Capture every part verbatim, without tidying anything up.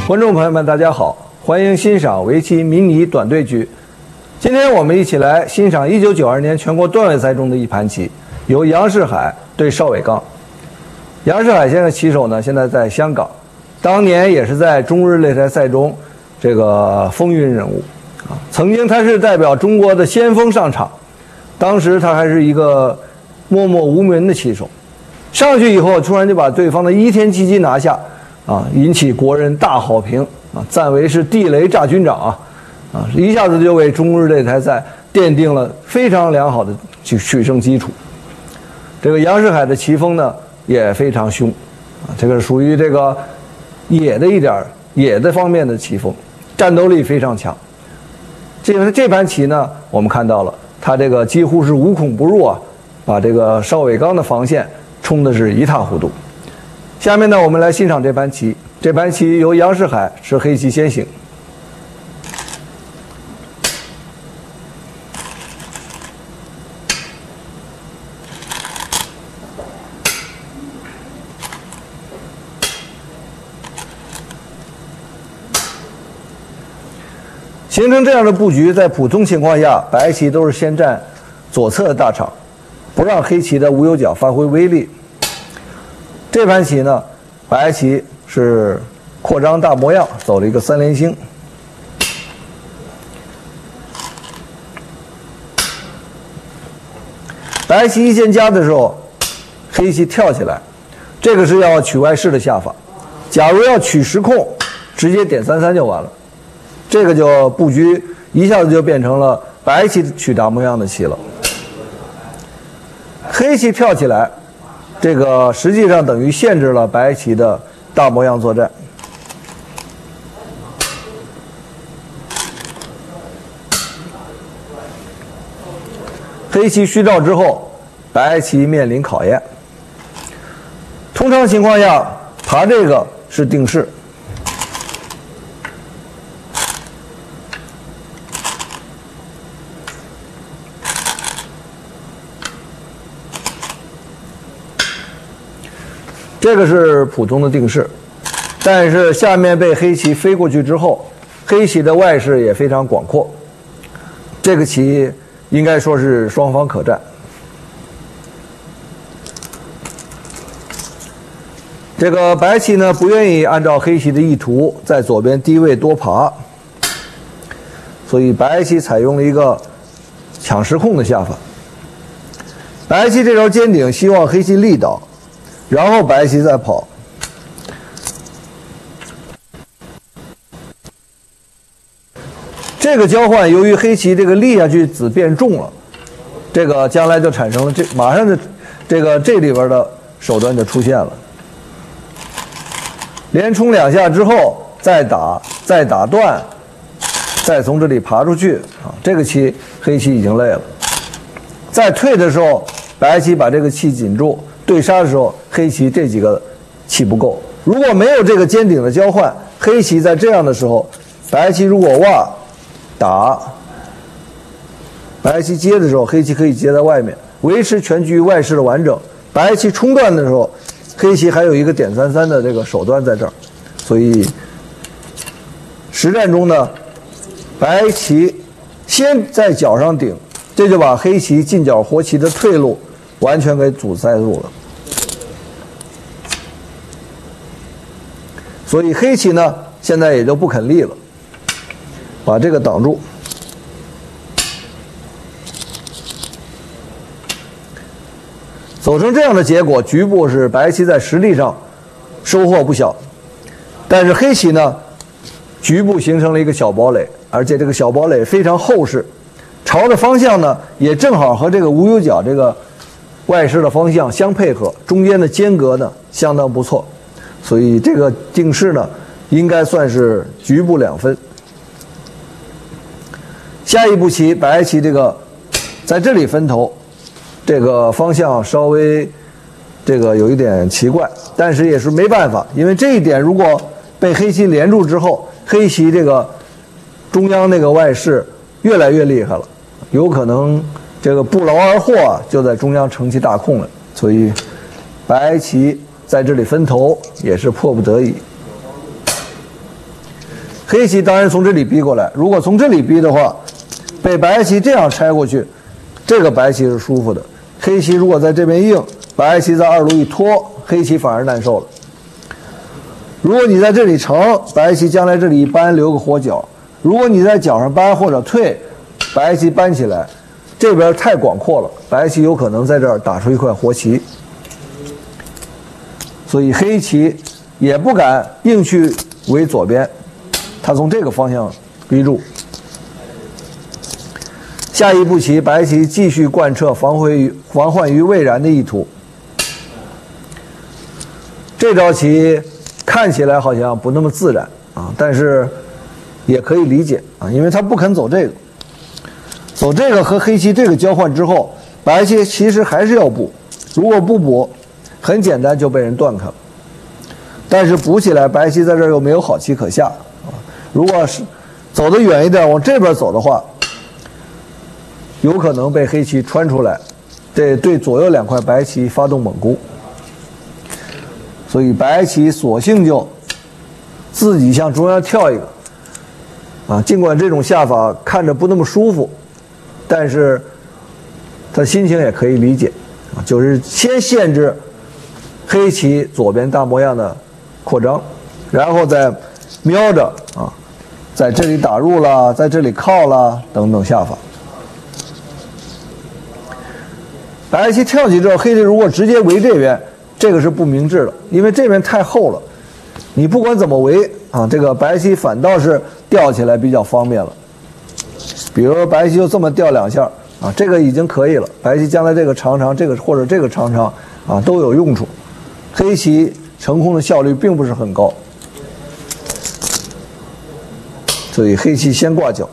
观众朋友们，大家好，欢迎欣赏围棋迷你短对局。今天我们一起来欣赏一九九二年全国段位赛中的一盘棋，由杨世海对邵伟刚。杨世海先生棋手呢，现在在香港，当年也是在中日擂台赛中这个风云人物啊。曾经他是代表中国的先锋上场，当时他还是一个默默无闻的棋手，上去以后突然就把对方的伊天七击拿下。啊，引起国人大好评啊，赞为是地雷炸军长啊，啊，一下子就为中日擂台赛奠定了非常良好的取取胜基础。这个杨世海的棋风呢也非常凶啊，这个属于这个野的一点野的方面的棋风，战斗力非常强。这个这盘棋呢，我们看到了他这个几乎是无孔不入啊，把这个邵伟刚的防线冲的是一塌糊涂。下面呢，我们来欣赏这盘棋。这盘棋由杨世海是黑棋先行。形成这样的布局，在普通情况下，白棋都是先占左侧的大场，不让黑棋的无忧角发挥威力。这盘棋呢，白棋是扩张大模样，走了一个三连星。白棋一线夹的时候，黑棋跳起来，这个是要取外势的下法。假如要取实控，直接点三三就完了。这个就布局一下子就变成了白棋取大模样的棋了。黑棋跳起来。这个实际上等于限制了白棋的大模样作战。黑棋虚照之后，白棋面临考验。通常情况下，爬这个是定式。这个是普通的定式，但是下面被黑棋飞过去之后，黑棋的外势也非常广阔，这个棋应该说是双方可战。这个白棋呢不愿意按照黑棋的意图在左边低位多爬，所以白棋采用了一个抢实控的下法。白棋这招尖顶希望黑棋力倒。然后白棋再跑，这个交换由于黑棋这个立下去子变重了，这个将来就产生了这马上就这个这里边的手段就出现了，连冲两下之后再打再打断，再从这里爬出去啊，这个棋黑棋已经累了，再退的时候白棋把这个气紧住。对杀的时候，黑棋这几个气不够。如果没有这个尖顶的交换，黑棋在这样的时候，白棋如果挖打，白棋接的时候，黑棋可以接在外面，维持全局外势的完整。白棋冲断的时候，黑棋还有一个点三三的这个手段在这儿，所以实战中呢，白棋先在角上顶，这就把黑棋进角活棋的退路。完全给阻塞住了，所以黑棋呢现在也就不肯立了，把这个挡住。走成这样的结果，局部是白棋在实力上收获不小，但是黑棋呢，局部形成了一个小堡垒，而且这个小堡垒非常厚实，朝的方向呢也正好和这个无忧角这个。外势的方向相配合，中间的间隔呢相当不错，所以这个定式呢应该算是局部两分。下一步棋白棋这个在这里分头，这个方向稍微这个有一点奇怪，但是也是没办法，因为这一点如果被黑棋连住之后，黑棋这个中央那个外势越来越厉害了，有可能。这个不劳而获啊，就在中央成其大空了，所以白棋在这里分头也是迫不得已。 黑棋当然从这里逼过来，如果从这里逼的话，被白棋这样拆过去，这个白棋是舒服的。黑棋如果在这边硬，白棋在二路一拖，黑棋反而难受了。如果你在这里成，白棋将来这里一扳留个活角；如果你在角上扳或者退，白棋扳起来，这边太广阔了，白棋有可能在这儿打出一块活棋。所以黑棋也不敢硬去围左边，他从这个方向逼住。下一步棋，白棋继续贯彻防回于防患于未然的意图。这招棋看起来好像不那么自然啊，但是也可以理解啊，因为他不肯走这个，走这个和黑棋这个交换之后，白棋其实还是要补，如果不补，很简单就被人断开了。但是补起来，白棋在这儿又没有好棋可下啊。如果是走得远一点，往这边走的话，有可能被黑棋穿出来，这对左右两块白棋发动猛攻。所以白棋索性就自己向中央跳一个啊，尽管这种下法看着不那么舒服，但是他心情也可以理解啊，就是先限制黑棋左边大模样的扩张，然后再瞄着啊，在这里打入了，在这里靠了等等下法。白棋跳起之后，黑棋如果直接围这边，这个是不明智的，因为这边太厚了，你不管怎么围啊，这个白棋反倒是吊起来比较方便了。比如说白棋就这么吊两下啊，这个已经可以了，白棋将来这个长长，这个或者这个长长啊都有用处。黑棋成空的效率并不是很高，所以黑棋先挂角。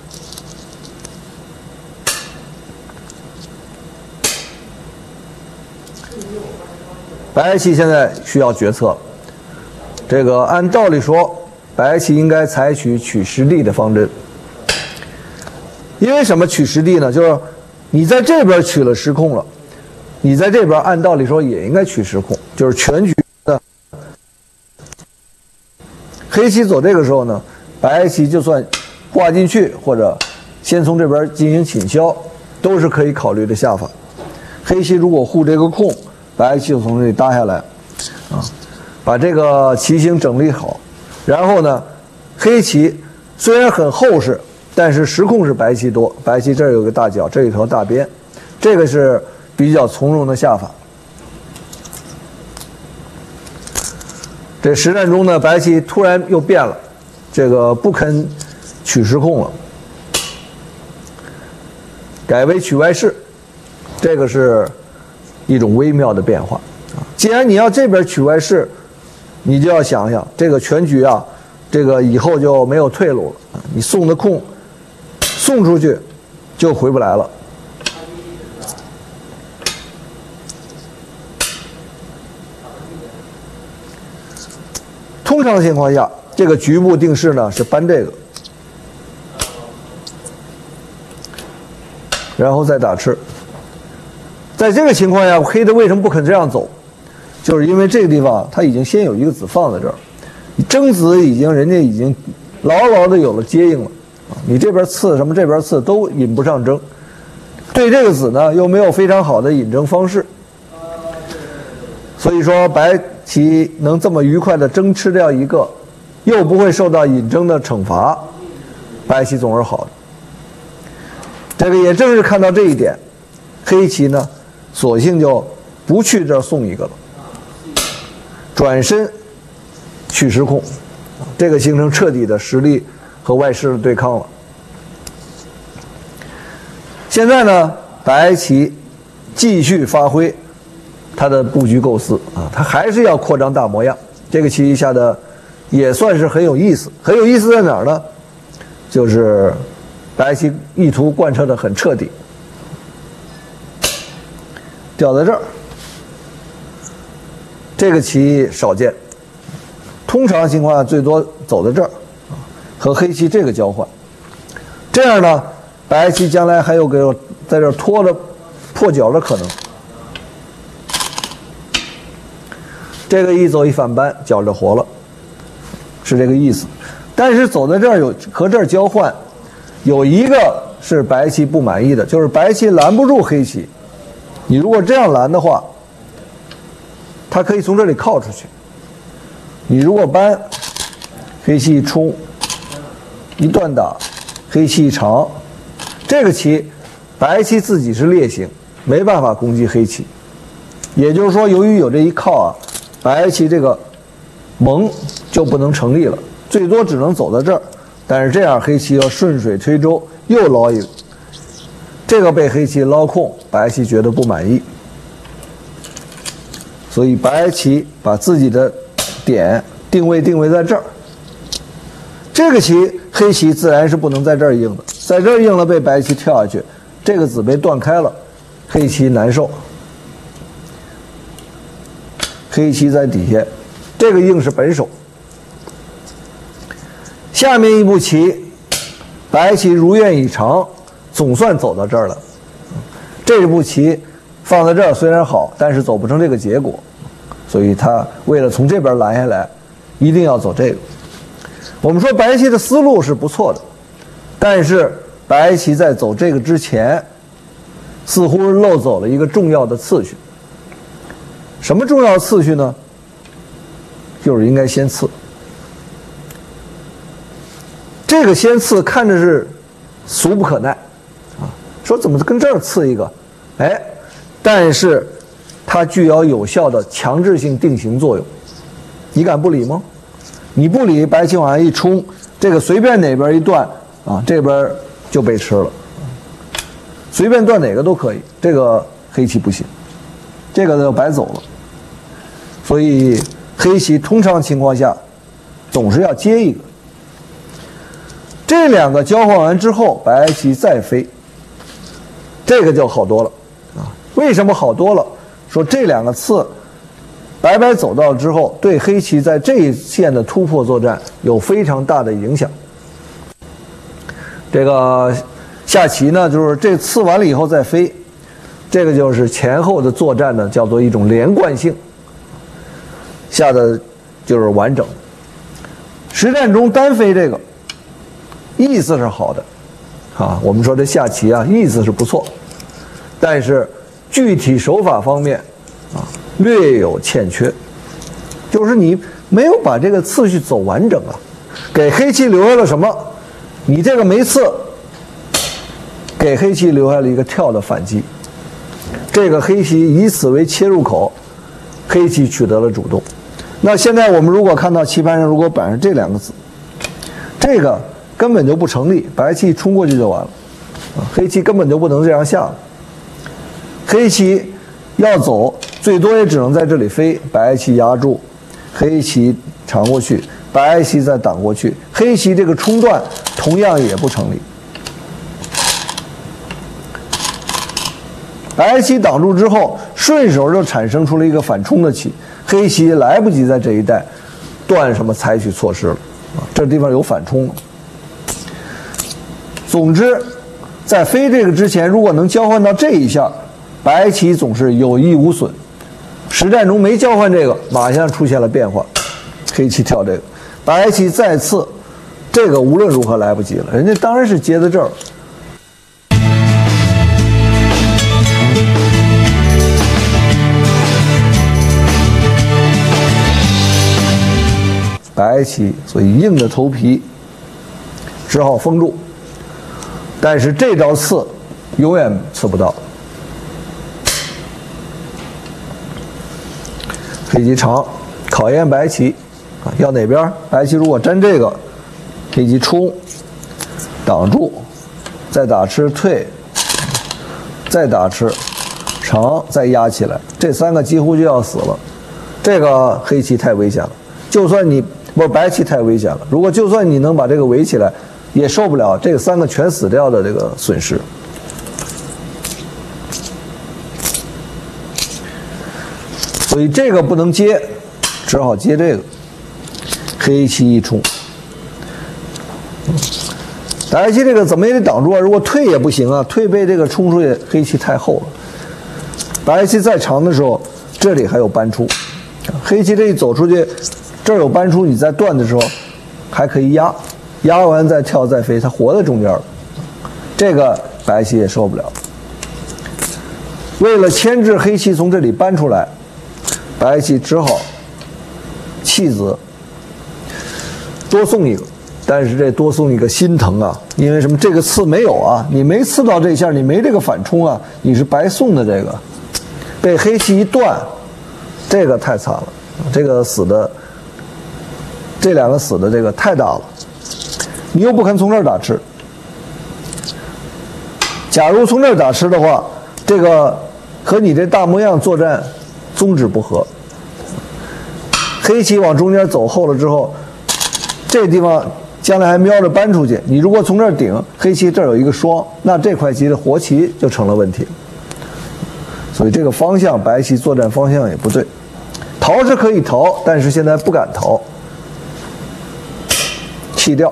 白棋现在需要决策了，这个按道理说，白棋应该采取取实地的方针。因为什么取实地呢？就是你在这边取了实空了，你在这边按道理说也应该取实空，就是全局的。黑棋走这个时候呢，白棋就算挂进去或者先从这边进行侵削，都是可以考虑的下法。黑棋如果护这个空，白棋就从这里搭下来，啊，把这个棋形整理好，然后呢，黑棋虽然很厚实，但是实空是白棋多，白棋这儿有个大角，这有一条大边，这个是比较从容的下法。这实战中呢，白棋突然又变了，这个不肯取实空了，改为取外势，这个是一种微妙的变化啊！既然你要这边取外势，你就要想想这个全局啊，这个以后就没有退路了。你送的空，送出去就回不来了。通常情况下，这个局部定式呢是搬这个，然后再打吃。在这个情况下，黑的为什么不肯这样走？就是因为这个地方它已经先有一个子放在这儿，你争子已经人家已经牢牢的有了接应了啊！你这边刺什么这边刺都引不上争，对这个子呢又没有非常好的引争方式，所以说白棋能这么愉快的争吃掉一个，又不会受到引争的惩罚，白棋总是好的。这个也正是看到这一点，黑棋呢索性就不去这儿送一个了，转身取实空，这个形成彻底的实力和外势的对抗了。现在呢，白棋继续发挥他的布局构思啊，他还是要扩张大模样。这个棋下的也算是很有意思，很有意思在哪儿呢？就是白棋意图贯彻的很彻底。掉在这儿，这个棋少见，通常情况下最多走在这儿，和黑棋这个交换，这样呢，白棋将来还有个在这儿拖着破角的可能。这个一走一反扳，角就活了，是这个意思。 但是走在这儿有和这儿交换，有一个是白棋不满意的，就是白棋拦不住黑棋。你如果这样拦的话，它可以从这里靠出去。你如果搬，黑棋一冲，一断打，黑棋一长，这个棋白棋自己是劣形，没办法攻击黑棋。也就是说，由于有这一靠啊，白棋这个蒙就不能成立了，最多只能走到这儿。但是这样黑棋要顺水推舟，又捞一个，这个被黑棋捞空，白棋觉得不满意，所以白棋把自己的点定位定位在这儿。这个棋黑棋自然是不能在这儿应的，在这儿应了被白棋跳下去，这个子被断开了，黑棋难受。黑棋在底下，这个应是本手。下面一步棋，白棋如愿以偿，总算走到这儿了。这步棋放在这儿虽然好，但是走不成这个结果，所以他为了从这边拦下来，一定要走这个。我们说白棋的思路是不错的，但是白棋在走这个之前，似乎是漏走了一个重要的次序。什么重要次序呢？就是应该先刺。这个先刺看着是俗不可耐啊，说怎么跟这儿刺一个？哎，但是它具有有效的强制性定型作用。你敢不理吗？你不理，白棋往下一冲，这个随便哪边一断啊，这边就被吃了。随便断哪个都可以，这个黑棋不行，这个就白走了。所以黑棋通常情况下总是要接一个。这两个交换完之后，白棋再飞，这个就好多了啊！为什么好多了？说这两个刺，白白走到之后，对黑棋在这一线的突破作战有非常大的影响。这个下棋呢，就是这刺完了以后再飞，这个就是前后的作战呢，叫做一种连贯性，下的就是完整。实战中单飞这个。意思是好的，啊，我们说这下棋啊，意思是不错，但是具体手法方面啊，略有欠缺，就是你没有把这个次序走完整啊，给黑棋留下了什么？你这个没刺，给黑棋留下了一个跳的反击，这个黑棋以此为切入口，黑棋取得了主动。那现在我们如果看到棋盘上如果摆上这两个子，这个根本就不成立，白棋冲过去就完了，啊，黑棋根本就不能这样下了。黑棋要走，最多也只能在这里飞，白棋压住，黑棋长过去，白棋再挡过去，黑棋这个冲断同样也不成立。白棋挡住之后，顺手就产生出了一个反冲的棋，黑棋来不及在这一带断什么采取措施了，啊，这地方有反冲了。总之，在飞这个之前，如果能交换到这一下，白棋总是有益无损。实战中没交换这个，马上出现了变化，黑棋跳这个，白棋再次，这个无论如何来不及了，人家当然是接在这儿了。白棋所以硬着头皮，只好封住。但是这招刺永远刺不到。黑棋长，考验白棋啊，要哪边？白棋如果粘这个，黑棋冲，挡住，再打吃退，再打吃长，再压起来，这三个几乎就要死了。这个黑棋太危险了，就算你不白棋太危险了，如果就算你能把这个围起来，也受不了这个三个全死掉的这个损失。所以这个不能接，只好接这个。黑棋一冲，白棋这个怎么也得挡住啊！如果退也不行啊，退被这个冲出去，黑棋太厚了。白棋再长的时候，这里还有搬出，黑棋这一走出去，这儿有搬出，你在断的时候还可以压。 压完再跳再飞，它活在中间了，这个白棋也受不了。为了牵制黑棋从这里搬出来，白棋只好弃子，多送一个。但是这多送一个心疼啊，因为什么？这个刺没有啊，你没刺到这下，你没这个反冲啊，你是白送的这个，被黑棋一断，这个太惨了，这个死的，这两个死的这个太大了，你又不肯从这儿打吃。假如从这儿打吃的话，这个和你这大模样作战宗旨不合。黑棋往中间走后了之后，这地方将来还瞄着搬出去，你如果从这儿顶，黑棋这儿有一个双，那这块棋的活棋就成了问题。所以这个方向，白棋作战方向也不对。逃是可以逃，但是现在不敢逃，弃掉。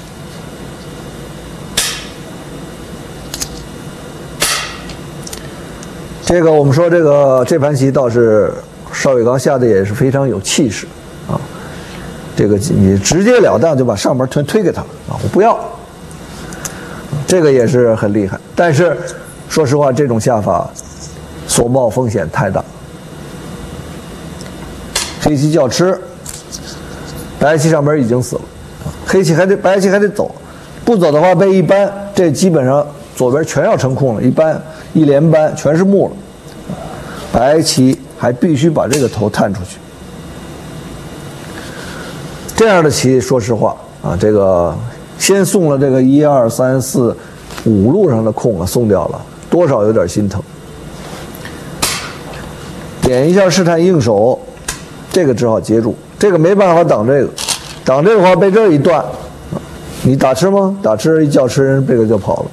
这个我们说这个这盘棋倒是邵伟刚下的也是非常有气势啊。这个你直截了当就把上边推推给他了啊！我不要，这个也是很厉害。但是说实话，这种下法所冒风险太大。黑棋叫吃，白棋上边已经死了，黑棋还得白棋还得走，不走的话被一搬，这基本上左边全要成空了，一搬一连搬全是目了。白棋还必须把这个头探出去。这样的棋，说实话啊，这个先送了这个一二三四五路上的空啊，送掉了，多少有点心疼。点一下试探应手，这个只好接住，这个没办法挡这个，挡这个话被这儿一断，你打吃吗？打吃一叫吃，这个就跑了。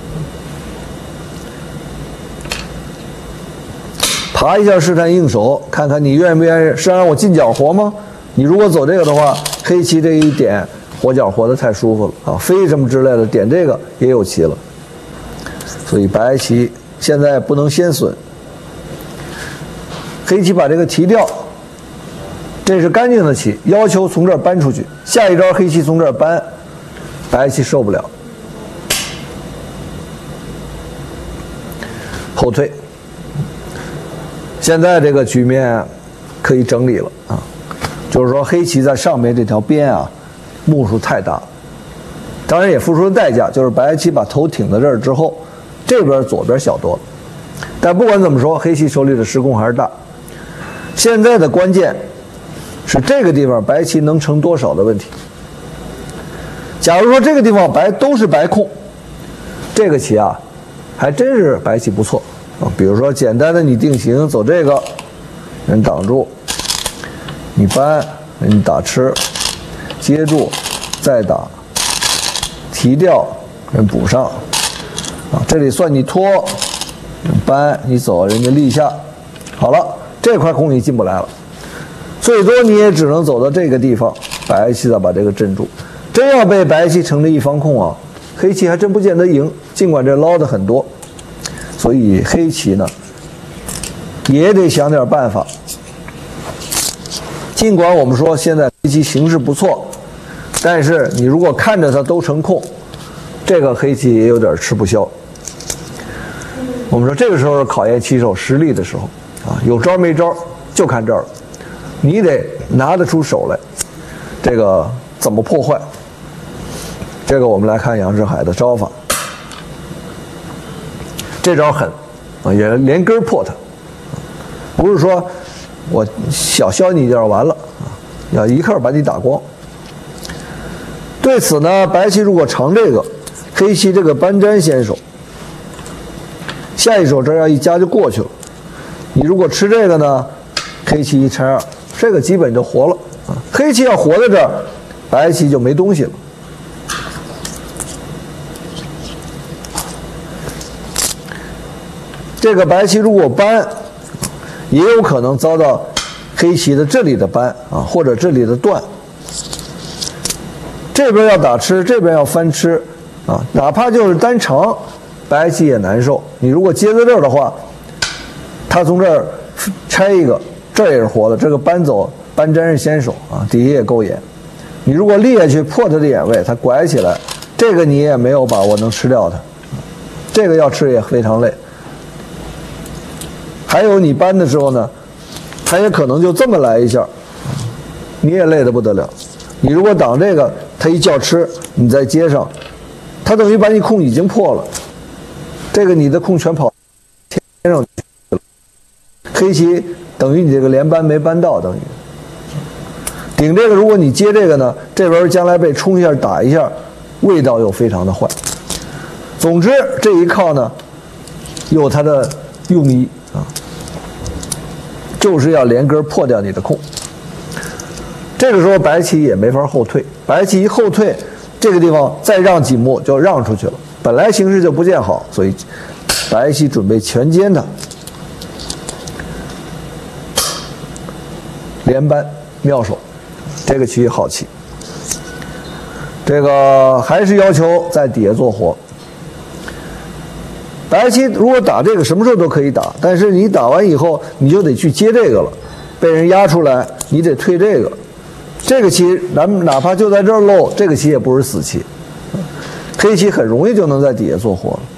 爬一下试探应手，看看你愿不愿意是让我进角活吗？你如果走这个的话，黑棋这一点活角活得太舒服了啊，飞什么之类的，点这个也有棋了。所以白棋现在不能先损，黑棋把这个提掉，这是干净的棋，要求从这儿搬出去。下一招黑棋从这儿搬，白棋受不了，后退。现在这个局面可以整理了啊。就是说，黑棋在上面这条边啊，目数太大，当然也付出了代价，就是白棋把头挺在这儿之后，这边左边小多了。但不管怎么说，黑棋手里的时空还是大。现在的关键是这个地方白棋能成多少的问题。假如说这个地方白都是白空，这个棋啊，还真是白棋不错啊。比如说简单的你定型走这个，人挡住。你搬，你打吃，接住，再打，提掉，人补上，啊，这里算你拖，搬你走，人家立下，好了，这块空你进不来了，最多你也只能走到这个地方，白棋再把这个镇住。真要被白棋成了一方空啊，黑棋还真不见得赢，尽管这捞的很多，所以黑棋呢也得想点办法。尽管我们说现在黑棋形势不错，但是你如果看着它都成空，这个黑棋也有点吃不消。我们说这个时候是考验棋手实力的时候啊，有招没招就看这儿，你得拿得出手来，这个怎么破坏？这个我们来看杨世海的招法，这招狠啊，也连根破它，不是说我小削你一点完了啊，要一刻把你打光。对此呢，白棋如果长这个，黑棋这个搬粘先手，下一手这要一夹就过去了。你如果吃这个呢，黑棋一拆二，这个基本就活了啊。黑棋要活在这儿，白棋就没东西了。这个白棋如果搬，也有可能遭到黑棋的这里的搬啊，或者这里的断。这边要打吃，这边要翻吃啊，哪怕就是单长，白棋也难受。你如果接在这儿的话，他从这儿拆一个，这儿也是活的。这个搬走搬粘是先手啊，底下也够眼。 你如果立下去破他的眼位，他拐起来，这个你也没有把握能吃掉他，这个要吃也非常累。还有你搬的时候呢，他也可能就这么来一下，你也累得不得了。你如果挡这个，他一叫吃，你再接上，他等于把你空已经破了，这个你的空全跑天上去了。黑棋等于你这个连搬没搬到，等于顶这个，如果你接这个呢，这轮将来被冲一下打一下，味道又非常的坏。总之这一靠呢，有它的用意啊，就是要连根破掉你的空。这个时候白棋也没法后退，白棋一后退，这个地方再让几目就让出去了，本来形势就不见好，所以白棋准备全歼它，连扳妙手，这个棋好棋。这个还是要求在底下做活。白棋如果打这个什么时候都可以打，但是你打完以后你就得去接这个了，被人压出来你得退这个。这个棋咱哪怕就在这儿漏，这个棋也不是死棋，黑棋很容易就能在底下做活了。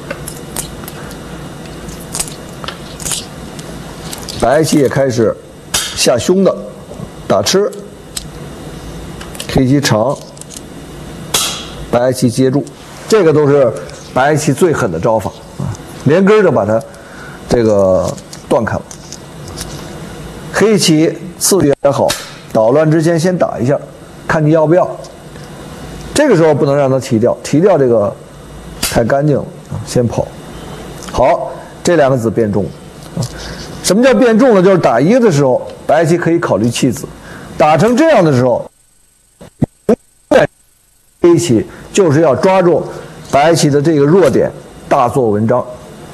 白棋也开始下凶的打吃，黑棋长，白棋接住，这个都是白棋最狠的招法啊，连根就把它这个断开了。黑棋次序也好，捣乱之前先打一下，看你要不要。这个时候不能让它提掉，提掉这个太干净了啊，先跑。好，这两个子变重了啊。什么叫变重了？就是打一个的时候，白棋可以考虑弃子；打成这样的时候，黑棋就是要抓住白棋的这个弱点，大做文章。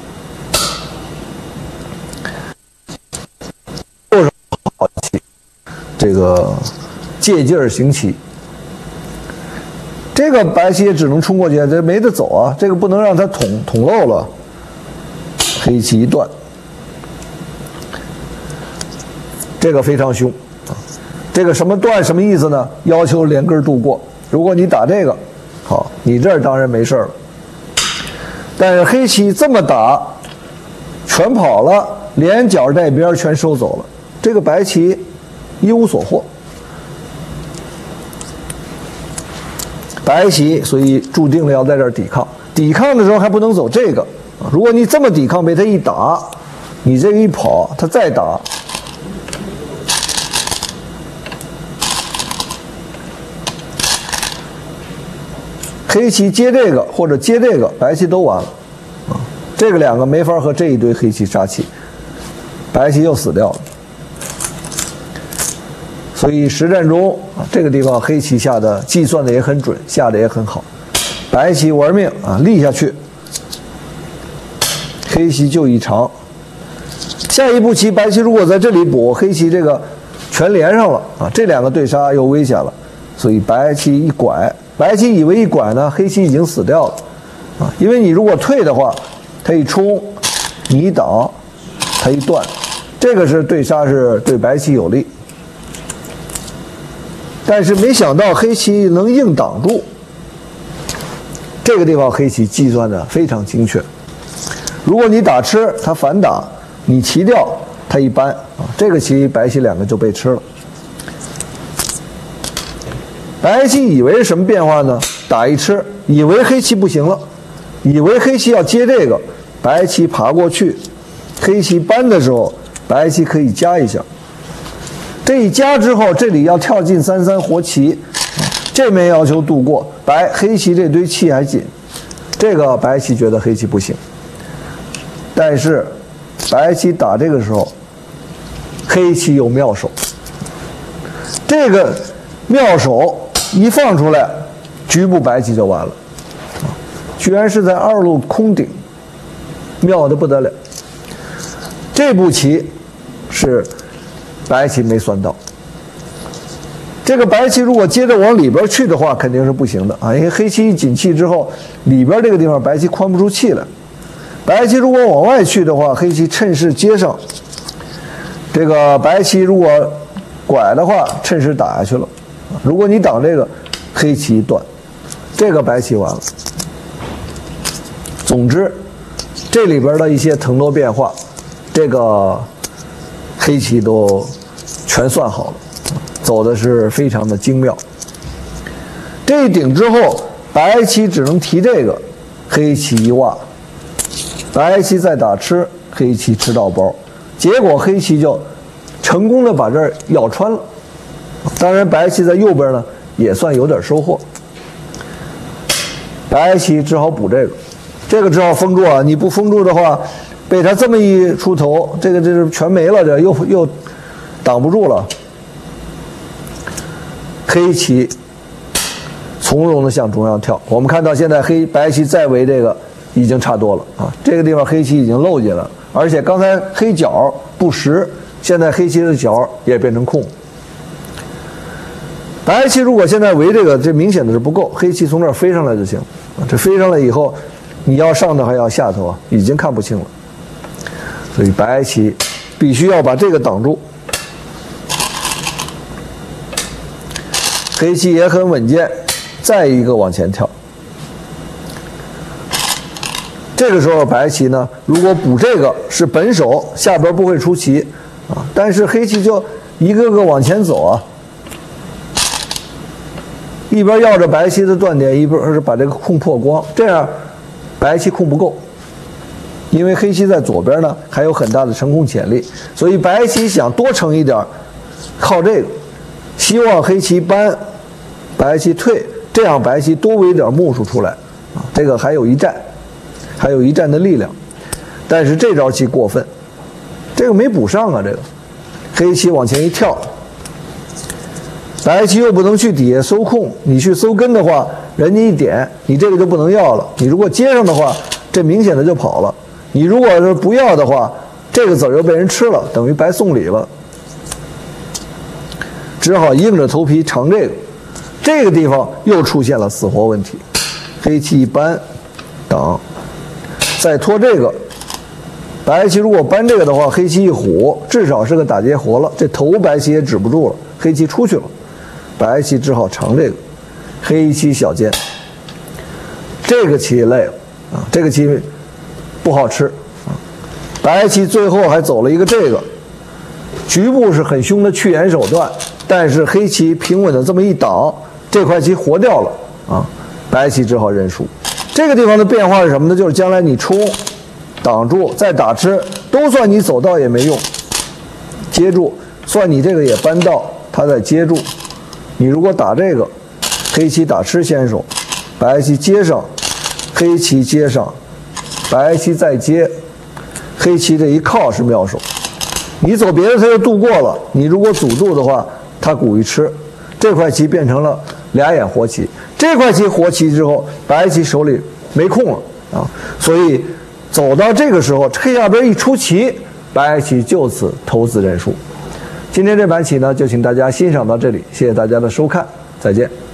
就是好棋，这个借劲儿行棋。这个白棋也只能冲过去，这没得走啊，这个不能让它捅捅漏了。黑棋一断，这个非常凶啊。这个什么断什么意思呢？要求连根渡过。如果你打这个，好，你这儿当然没事了。但是黑棋这么打，全跑了，连角带边全收走了，这个白棋一无所获。白棋所以注定了要在这儿抵抗，抵抗的时候还不能走这个。如果你这么抵抗，被他一打，你这个一跑，他再打，黑棋接这个或者接这个，白棋都完了啊！这个两个没法和这一堆黑棋杀气，白棋又死掉了。所以实战中啊，这个地方黑棋下的计算的也很准，下的也很好。白棋玩命啊，立下去，黑棋就一长。下一步棋，白棋如果在这里补，黑棋这个全连上了啊，这两个对杀又危险了。所以白棋一拐，白棋以为一拐呢，黑棋已经死掉了啊，因为你如果退的话，他一冲，你一挡，他一断，这个是对杀是对白棋有利。但是没想到黑棋能硬挡住，这个地方黑棋计算的非常精确。如果你打吃，他反打，你提掉，他一扳啊，这个棋白棋两个就被吃了。白棋以为是什么变化呢？打一吃，以为黑棋不行了，以为黑棋要接这个，白棋爬过去，黑棋扳的时候，白棋可以加一下。这一加之后，这里要跳进三三活棋，这面要求渡过，白黑棋这堆气还紧，这个白棋觉得黑棋不行，但是白棋打这个时候，黑棋有妙手，这个妙手一放出来，局部白棋就完了，居然是在二路空顶，妙得不得了。这步棋是白棋没算到，这个白棋如果接着往里边去的话，肯定是不行的啊！因为黑棋一紧气之后，里边这个地方白棋宽不出气来。白棋如果往外去的话，黑棋趁势接上。这个白棋如果拐的话，趁势打下去了。 如果你挡这个，黑棋断，这个白棋完了。总之，这里边的一些腾挪变化，这个黑棋都全算好了，走的是非常的精妙。这一顶之后，白棋只能提这个，黑棋一挖，白棋再打吃，黑棋吃到包，结果黑棋就成功的把这儿咬穿了。当然，白棋在右边呢也算有点收获。白棋只好补这个，这个只好封住啊！你不封住的话，被他这么一出头，这个这是全没了，这又又挡不住了。黑棋从容的向中央跳，我们看到现在黑白棋再围这个已经差多了啊！这个地方黑棋已经漏进来了，而且刚才黑角不实，现在黑棋的角也变成空。白棋如果现在围这个，这明显的是不够，黑棋从这儿飞上来就行。这飞上来以后，你要上头还要下头啊，已经看不清了。所以白棋必须要把这个挡住。黑棋也很稳健，再一个往前跳。这个时候白棋呢，如果补这个是本手，下边不会出棋啊，但是黑棋就一个个往前走啊。一边要着白棋的断点，一边是把这个空破光，这样白棋空不够，因为黑棋在左边呢还有很大的成空潜力，所以白棋想多成一点，靠这个，希望黑棋搬，白棋退，这样白棋多围点目数出来，啊，这个还有一战，还有一战的力量，但是这招棋过分，这个没补上啊，这个黑棋往前一跳。白棋又不能去底下搜空，你去搜根的话，人家一点，你这个就不能要了。你如果接上的话，这明显的就跑了。你如果是不要的话，这个子儿又被人吃了，等于白送礼了。只好硬着头皮尝这个。这个地方又出现了死活问题，黑棋一搬，挡，再拖这个。白棋如果搬这个的话，黑棋一虎，至少是个打劫活了。这头白棋也止不住了，黑棋出去了。白棋只好长这个，黑棋小尖，这个棋累了啊，这个棋不好吃啊。白棋最后还走了一个这个，局部是很凶的去眼手段，但是黑棋平稳的这么一挡，这块棋活掉了啊，白棋只好认输。这个地方的变化是什么呢？就是将来你冲、挡住再打吃，都算你走道也没用，接住算你这个也扳到，他再接住。你如果打这个，黑棋打吃先手，白棋接上，黑棋接上，白棋再接，黑棋这一靠是妙手。你走别的他就渡过了，你如果阻住的话，他鼓一吃，这块棋变成了俩眼活棋。这块棋活棋之后，白棋手里没空了啊，所以走到这个时候，黑下边一出棋，白棋就此投子认输。今天这盘棋呢，就请大家欣赏到这里，谢谢大家的收看，再见。